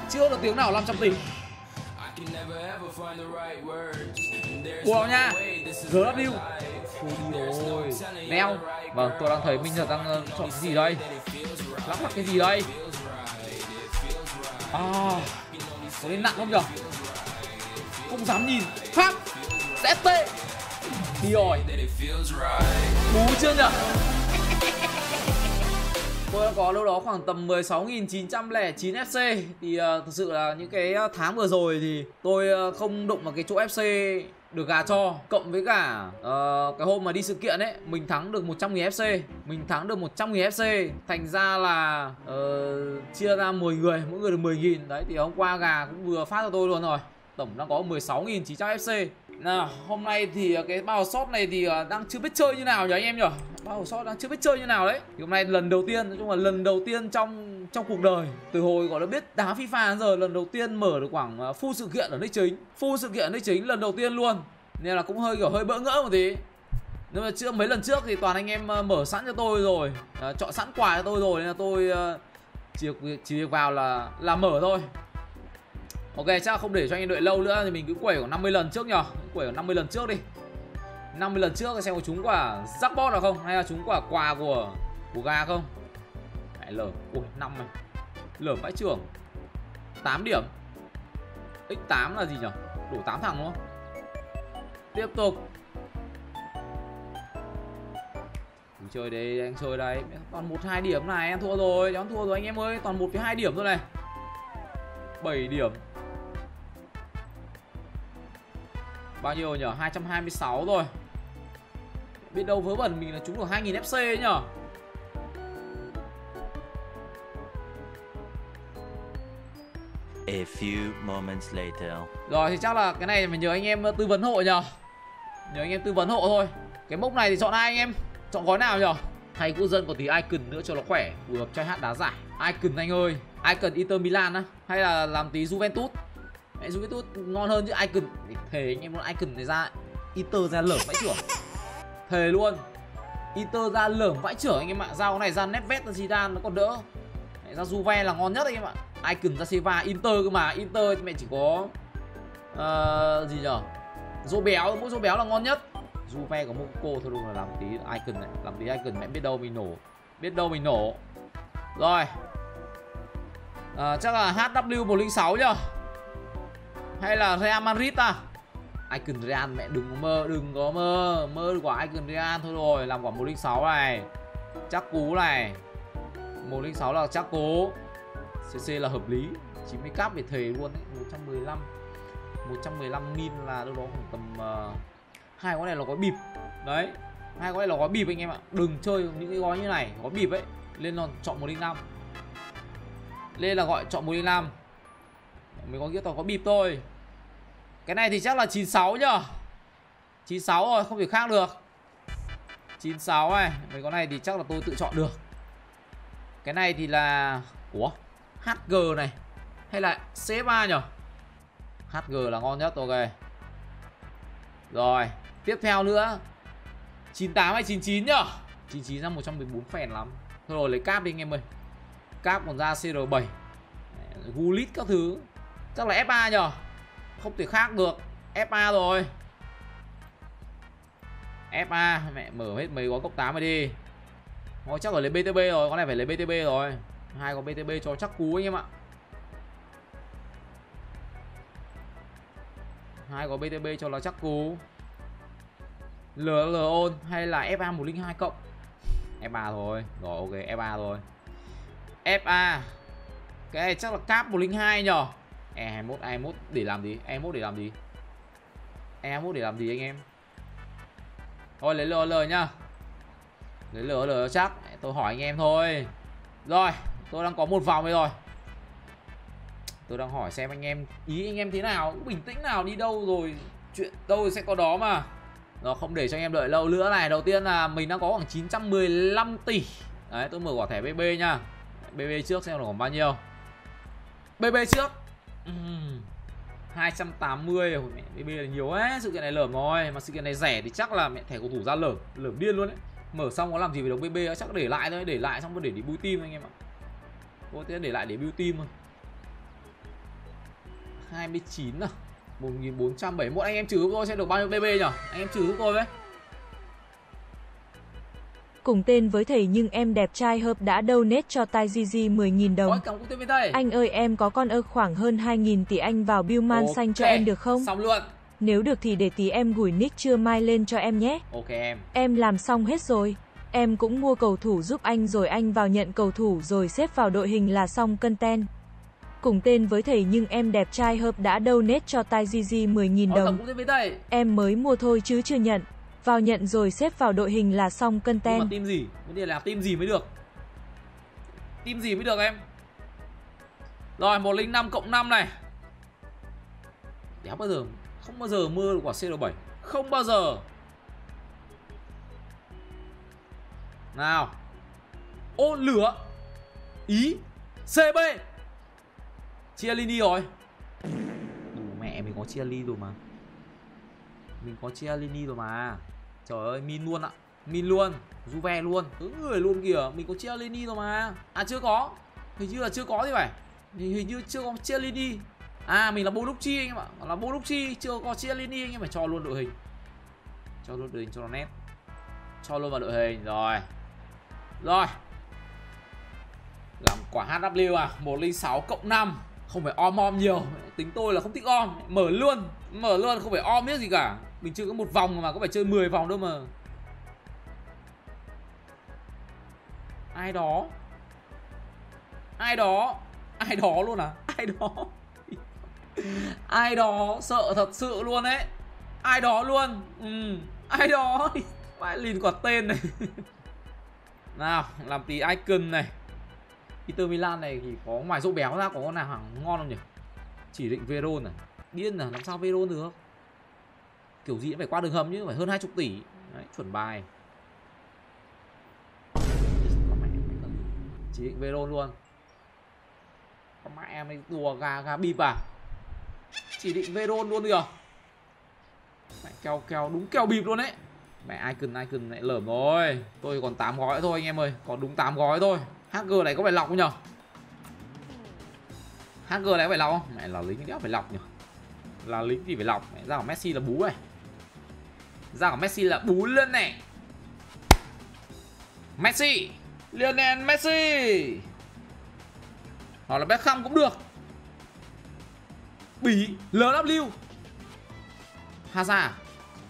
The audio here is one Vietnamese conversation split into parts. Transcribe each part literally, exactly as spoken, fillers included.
Chưa được tiếng nào năm trăm tỷ. Wow nha. giê vê. Ôi ôi. Neo. Vâng, tôi đang thấy Minh Nhật đang uh, chọn cái gì đây? Lắc lắc cái gì đây? À, có nên nặng không nhở? Không dám nhìn. Pháp ét tê. Đi rồi. Bú chưa nhở? Tôi đã có đâu đó khoảng tầm mười sáu nghìn chín trăm lẻ chín ép xê. Thì uh, thực sự là những cái tháng vừa rồi thì tôi uh, không đụng vào cái chỗ ép xê được gà cho. Cộng với cả uh, cái hôm mà đi sự kiện ấy, mình thắng được một trăm nghìn ép xê. Mình thắng được một trăm nghìn ép xê. Thành ra là uh, chia ra mười người, mỗi người được mười nghìn. Đấy, thì hôm qua gà cũng vừa phát cho tôi luôn rồi. Tổng đang có mười sáu nghìn chín trăm ép xê. Nào, hôm nay thì cái bao shop này thì đang chưa biết chơi như nào nhỉ anh em nhỉ? Bao shop đang chưa biết chơi như nào đấy. Thì hôm nay lần đầu tiên, nói chung là lần đầu tiên trong trong cuộc đời, từ hồi gọi là biết đá FIFA đến giờ, lần đầu tiên mở được khoảng full sự kiện ở nick chính. Full sự kiện ở nick chính lần đầu tiên luôn. Nên là cũng hơi kiểu hơi bỡ ngỡ một tí. Nhưng mà chưa mấy lần trước thì toàn anh em mở sẵn cho tôi rồi, à, chọn sẵn quà cho tôi rồi, nên là tôi uh, chỉ chỉ việc vào là là mở thôi. Ok, chắc không để cho anh em đợi lâu nữa thì mình cứ quẩy khoảng năm mươi lần trước nhờ. Quẩy khoảng năm mươi lần trước đi. năm mươi lần trước xem có trúng quả jackpot nào không, hay là trúng quả quà của của gà không. Mẹ lở. Ui, năm này. Lở vãi trưởng. tám điểm. nhân tám là gì nhỉ? Đủ tám thằng đúng không? Tiếp tục. Mình chơi đây, anh chơi đây. Toàn một hai điểm này, em thua rồi, em thua rồi anh em ơi, toàn một với hai điểm thôi này. bảy điểm. Bao nhiêu nhỉ? hai trăm hai mươi sáu rồi. Biết đâu vớ vẩn mình là trúng được hai nghìn ép xê ấy nhở. A few moments later. Rồi thì chắc là cái này mình nhờ anh em tư vấn hộ nhờ. Nhờ anh em tư vấn hộ thôi. Cái mốc này thì chọn ai anh em? Chọn gói nào nhở? Hay cư dân có tí icon nữa cho nó khỏe, phù hợp try hát đá giải. Icon anh ơi. Icon Inter Milan á, hay là làm tí Juventus. Mẹ Juventus ngon hơn chứ icon. Thề anh em muốn icon này ra Inter ra lởm vãi trưởng. Thề luôn. Inter ra lởm vãi trưởng anh em ạ. Giao cái này ra Nedved ra Zidane nó còn đỡ. Mẹ ra Juve là ngon nhất anh em ạ. Icon ra Seva, Inter cơ mà. Inter mẹ chỉ có uh, gì nhở? Rô béo, mỗi rô béo là ngon nhất. Juve có Monaco thôi, đúng là làm tí icon này, làm tí icon mẹ biết đâu mình nổ. Biết đâu mình nổ. Rồi. À, chắc là hát vê một không sáu nhá. Hay là Real Madrid à? Icon Real mẹ đừng có mơ, đừng có mơ. Mơ được quả Icon Real thôi rồi. Làm quả một không sáu này. Chắc cú này. một không sáu là chắc cú. xê xê là hợp lý. chín mươi cáp về thề luôn đấy. một trăm mười lăm. một trăm mười lăm nghìn là đâu đó khoảng tầm uh, hai gói này là gói bịp. Đấy. Hai gói này là gói bịp anh em ạ. Đừng chơi những cái gói như này, gói bịp ấy. Lên là chọn một không năm. Lên là gọi chọn một không năm. Mình có nghĩa toàn có bịp thôi. Cái này thì chắc là chín sáu nhá. chín sáu rồi, không thể khác được. chín sáu này, mấy con này thì chắc là tôi tự chọn được. Cái này thì là ủa, hát giê này hay là xê ép a nhỉ? hát giê là ngon nhất, ok. Rồi, tiếp theo nữa. chín tám hay chín chín nhá? chín chín ra một trăm mười bốn phèn lắm. Thôi rồi lấy cáp đi anh em ơi. Cáp còn ra xê rờ bảy. Gullit các thứ. Chắc là ép a nhờ. Không thể khác được. ép a rồi. ép a. Mẹ mở hết mấy gói cốc tám này đi. Nó chắc phải lấy bê tê bê rồi. Con này phải lấy bê tê bê rồi. Hai con bê tê bê cho chắc cú anh em ạ. Hai có bê tê bê cho nó chắc cú. lờ lờ ôn hay là ép a một không hai cộng. ép a thôi. Rồi ok, ép a thôi. ép a. Cái này chắc là cáp một không hai nhờ. E hai mốt, E hai mốt để làm gì? E hai mốt để làm gì? E hai mốt để làm gì anh em? Thôi lấy lờ lờ nhá. Lấy lờ lờ chắc. Tôi hỏi anh em thôi. Rồi, tôi đang có một vòng đây rồi. Tôi đang hỏi xem anh em, ý anh em thế nào, bình tĩnh nào, đi đâu rồi, chuyện đâu rồi sẽ có đó mà. Rồi không để cho anh em đợi lâu nữa này. Đầu tiên là mình đang có khoảng chín trăm mười lăm tỷ. Đấy, tôi mở quả thẻ bê bê nha. bê bê trước xem là khoảng bao nhiêu. bê bê trước uhm, hai trăm tám mươi. Ôi, mẹ, bê bê là nhiều ấy. Sự kiện này lởm rồi. Mà sự kiện này rẻ thì chắc là mẹ thẻ cầu thủ ra lởm. Lởm điên luôn đấy. Mở xong có làm gì về đồng bê bê, chắc để lại thôi. Để lại xong có để đi build team anh em ạ. Tôi sẽ để lại để build team thôi. hai mươi chín à. một nghìn bốn trăm bảy mươi mốt. Anh em trừ giúp tôi sẽ được bao nhiêu bê bê nhỉ? Anh em trừ giúp tôi với. Cùng tên với thầy nhưng em đẹp trai hợp đã donate cho Tai Gigi mười nghìn đồng. Ôi, cảm ơn tên với thầy. Anh ơi em có con ơ khoảng hơn hai nghìn tỷ anh vào Billman Ok, xanh cho em được không? xong luôn. Nếu được thì để tí em gửi nick trưa mai lên cho em nhé. Ok em. Em làm xong hết rồi. Em cũng mua cầu thủ giúp anh rồi anh vào nhận cầu thủ rồi xếp vào đội hình là xong content. Cùng tên với thầy nhưng em đẹp trai hợp đã donate cho Tai Gigi mười nghìn Ôi, đồng. cảm ơn tên với thầy. Em mới mua thôi chứ chưa nhận. Vào nhận rồi xếp vào đội hình là xong Nhưng content. mà team gì? Vấn đề là team gì mới được? Team gì mới được em? Rồi, một không năm cộng năm này. Đéo bao giờ, không bao giờ mưa được quả xê lờ bảy. Không bao giờ. Nào. Ô, lửa. Ý. xê bê. Chiellini rồi. Đủ mẹ, mình có Chiellini rồi mà. Mình có Chiellini rồi mà. Trời ơi, min luôn ạ. Min luôn, Juve luôn, cứ người luôn kìa. Mình có Chiellini rồi mà. À chưa có. Hình như là chưa có thì phải. Hình, hình như chưa có Chiellini. À mình là Bonucci anh em ạ. Là Bonucci, chưa có Chiellini anh em phải cho luôn đội hình. Cho luôn đội hình cho nó nét. Cho luôn vào đội hình rồi. Rồi. Làm quả hát vê à, một không sáu cộng năm. Không phải om om nhiều. Tính tôi là không thích om. Mở luôn. Mở luôn, không phải om biết gì cả. Mình chơi có một vòng mà có phải chơi mười vòng đâu mà. Ai đó? Ai đó? Ai đó luôn à? Ai đó? Ai đó? Sợ thật sự luôn đấy. Ai đó luôn. Ừ. Ai đó? Phải lìn quả tên này. Nào, làm tí icon này. Inter Milan này thì có ngoài dỗ béo ra có con nào hàng ngon không nhỉ? Chỉ định Veron này. Điên à, làm sao Veron được? Kiểu gì cũng phải qua đường hầm chứ, phải hơn hai mươi tỷ. Đấy, chuẩn bài. Chỉ định Veron luôn. Con mẹ em ấy đùa gà gà bịp à? Chỉ định Veron luôn được. Mẹ keo keo đúng keo bịp luôn đấy. Mẹ icon icon lại lởm rồi. Tôi còn tám gói thôi anh em ơi, còn đúng tám gói thôi. hát giê này có phải lọc không nhở? hát giê này có phải lọc không? Mẹ là lính đéo phải lọc nhở? Là lính thì phải lọc. Mẹ ra của Messi là bú này. Ra của Messi là bú lên này. Messi, Lionel Messi. Hoặc là Beckham cũng được. Bỉ, lờ vê. Hazard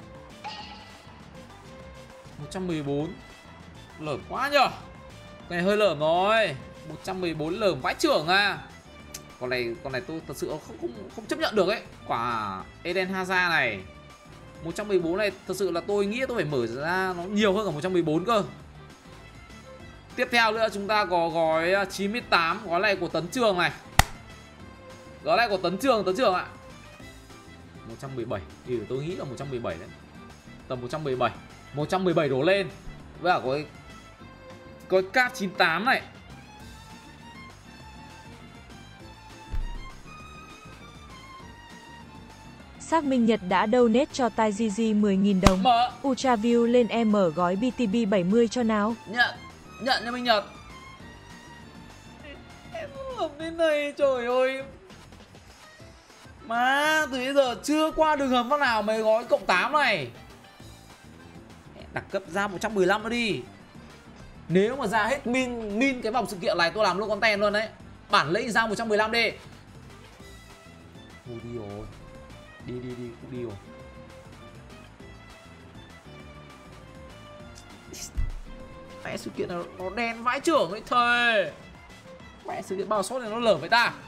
một trăm mười bốn. Lởm quá nhở. Cái này hơi lởm rồi. Một trăm mười bốn lởm vãi trưởng à. Con này con này tôi thật sự không không không chấp nhận được ấy. Quả Eden Hazard này một trăm mười bốn này thật sự là tôi nghĩ tôi phải mở ra nó nhiều hơn cả một trăm mười bốn cơ. Tiếp theo nữa chúng ta có gói chín mươi tám, gói này của Tấn Trường này. Gói này của Tấn Trường, Tấn Trường ạ. một trăm mười bảy, thì tôi nghĩ là một trăm mười bảy đấy. Tầm một trăm mười bảy, một trăm mười bảy đổ lên. Với cả có có cáp chín mươi tám này. Xác Minh Nhật đã donate cho Tai Gigi mười nghìn đồng. Mở. Ultraview lên em mở gói bê tê bê bảy mươi cho nào. Nhận, nhận cho Minh Nhật. Em làm đến này trời ơi. Má từ bây giờ chưa qua đường hầm phát nào mấy gói cộng tám này. Đặt cấp ra một trăm mười lăm nữa đi. Nếu mà ra hết min min cái vòng sự kiện này tôi làm luôn content luôn đấy. Bản lĩnh ra một trăm mười lăm đi. Ui đi rồi. Đi đi đi cũng đi rồi. Mẹ sự kiện này nó đen vãi trưởng ấy thề. Mẹ sự kiện bao sốt này nó lở với ta.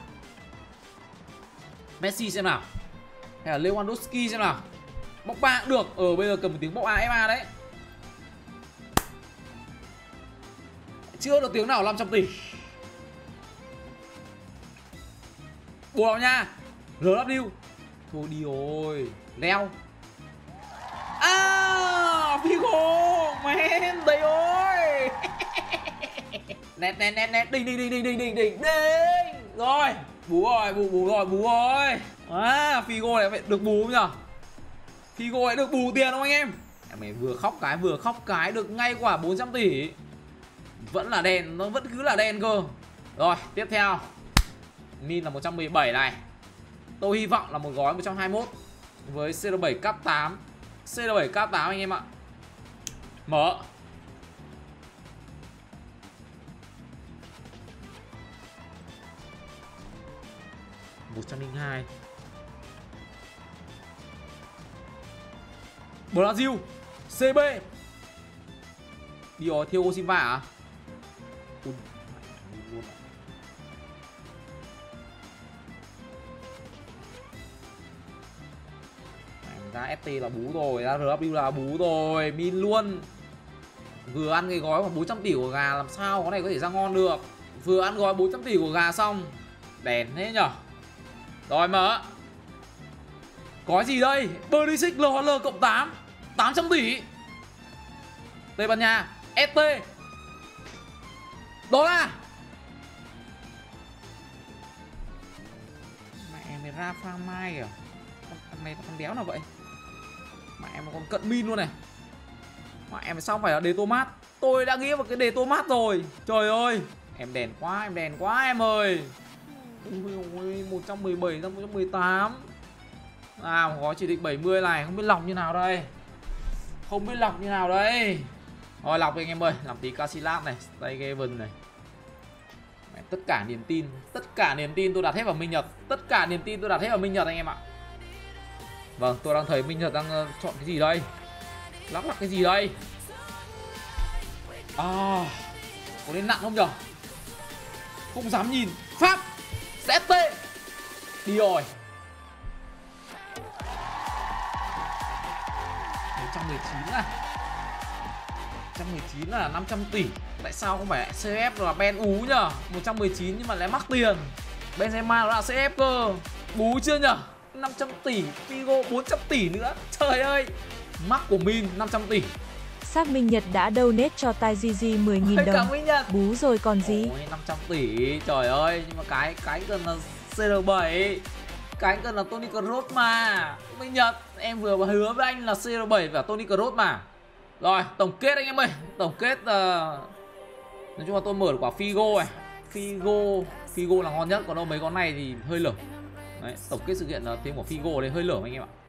Messi xem nào. Hay là Lewandowski xem nào. Bóc ba cũng được. Ờ bây giờ cầm một tiếng bóc a ép a đấy. Chưa được tiếng nào năm trăm tỷ. Bù vào nha. rờ vê. Thôi đi rồi. Leo. À Figo. Man đây ơi. Nét nét nét nét. Đinh đinh đinh đinh đinh đinh đinh đinh. Rồi. Bú rồi, bù bù rồi, bú rồi. À Figo này phải được bù không nhở? Figo này được bù tiền không anh em? Em này vừa khóc cái vừa khóc cái được ngay quả bốn trăm tỷ. Vẫn là đen, nó vẫn cứ là đen cơ. Rồi, tiếp theo. Min là một trăm mười bảy này. Tôi hy vọng là một gói một trăm hai mươi mốt với C R bảy Cap tám. C R bảy Cap tám anh em ạ. Mở. một trăm lẻ hai. Brazil xê bê. Đi rồi, Thiago Silva à? Ui, luôn. Ra ét tê là bú rồi, ra rờ vê là bú rồi, min luôn. Vừa ăn cái gói khoảng bốn trăm tỷ của gà làm sao có này có thể ra ngon được. Vừa ăn gói bốn trăm tỷ của gà xong. Đèn thế nhở. Rồi mở. Có gì đây? Pulisic lờ lờ cộng tám, tám trăm tỷ. Tây Ban Nha ét tê. Đó là mẹ mày ra Frank Mai kìa. Thằng này thằng đéo nào vậy? Mẹ em còn cận min luôn này. Mẹ em xong phải là đề tomat. Tôi đã nghĩ vào cái đề tomat rồi. Trời ơi, em đèn quá, em đèn quá em ơi. Ôi, một trăm mười bảy ra một trăm mười tám. À, một gói chỉ định bảy mươi này, không biết lọc như nào đây. Không biết lọc như nào đây. Rồi lọc đi anh em ơi, làm tí Casillas này, Stay Gaven này. Mẹ, tất cả niềm tin, tất cả niềm tin tôi đặt hết vào Minh Nhật. Tất cả niềm tin tôi đặt hết vào Minh Nhật anh em ạ. Vâng, tôi đang thấy Minh Nhật đang uh, chọn cái gì đây? Lắc lắc cái gì đây? À, có nên nặng không nhở? Không dám nhìn. Pháp ét tê. Đi rồi. một trăm mười chín à? một trăm mười chín là năm trăm tỷ. Tại sao không phải xê ép là Ben ú nhở? một trăm mười chín nhưng mà lại mắc tiền. Benzema nó là xê ép cơ. Bú chưa nhở? năm trăm tỷ, Figo bốn trăm tỷ nữa. Trời ơi, mắc của min năm trăm tỷ. Xác Minh Nhật đã donate cho Tai gi gi mười nghìn đồng. Bú rồi còn gì? Ôi, năm trăm tỷ, trời ơi. Nhưng mà cái cái cần là xê rờ bảy. Cái cần là Toni Kroos mà. Minh Nhật, em vừa hứa với anh là xê rờ bảy và Toni Kroos mà. Rồi, tổng kết anh em ơi. Tổng kết uh... nói chung là tôi mở được quả Figo này. Figo Figo là ngon nhất, còn đâu mấy con này thì hơi lởm. Đấy, tổng kết sự kiện là thêm quả Figo đấy hơi lởm anh em ạ.